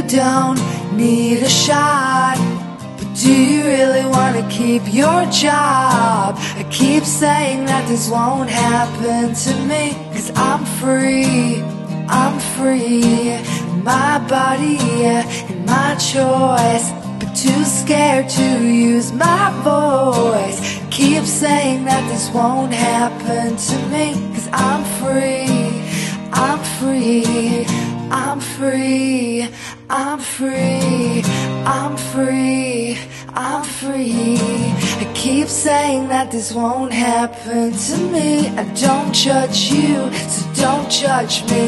don't need a shot. But do you really want to keep your job? I keep saying that this won't happen to me, 'cause I'm free, I'm free in my body, in my choice, but too scared to use my voice. Keep saying that this won't happen to me, 'cause I'm free, I'm free, I'm free, I'm free, I'm free, I'm free. I keep saying that this won't happen to me. I don't judge you, so don't judge me.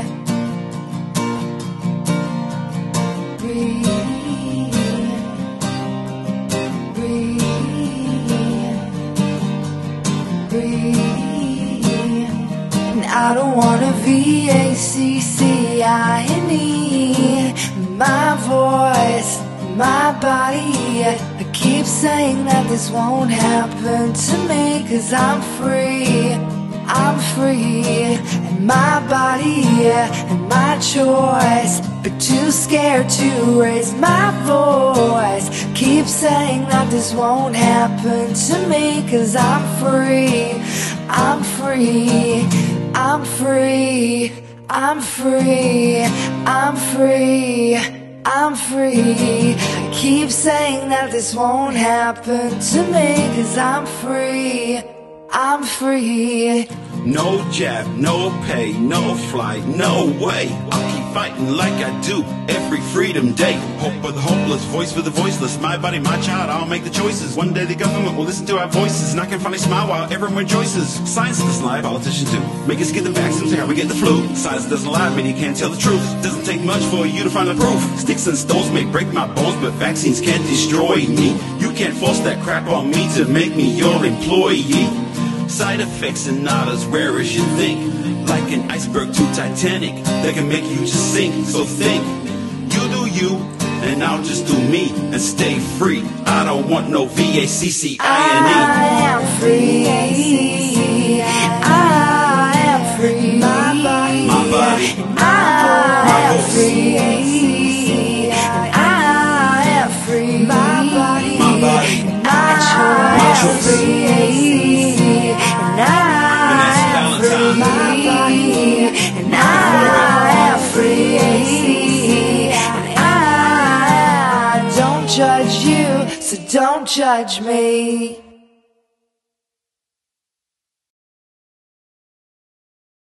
Breathe, breathe, breathe. And I don't wanna VACCINE my voice, my body. I keep saying that this won't happen to me, 'cause I'm free, I'm free in my body, and my choice, but too scared to raise my voice. Keep saying that this won't happen to me, 'cause I'm free, I'm free, I'm free, I'm free, I'm free, I'm free. I keep saying that this won't happen to me, 'cause I'm free, I'm free. No jab, no pay, no flight, no way. I'll keep fighting like I do every freedom day. Hope for the hopeless, voice for the voiceless. My body, my child, I'll make the choices. One day the government will listen to our voices, and I can finally smile while everyone rejoices. Science doesn't lie, politicians do. Make us get the vaccines, how we get the flu. Science doesn't lie, meaning you can't tell the truth. Doesn't take much for you to find the proof. Sticks and stones may break my bones, but vaccines can't destroy me. You can't force that crap on me to make me your employee. Side effects are not as rare as you think. Like an iceberg to Titanic, that can make you just sink. So think, you do you, and I'll just do me, and stay free. I don't want no VACCINE. I am free, I am free. My body, my body, I my am voice. free, I am free. My body, my body, my choice. free. And I am free, my body, and I am free, and I don't judge you, so don't judge me.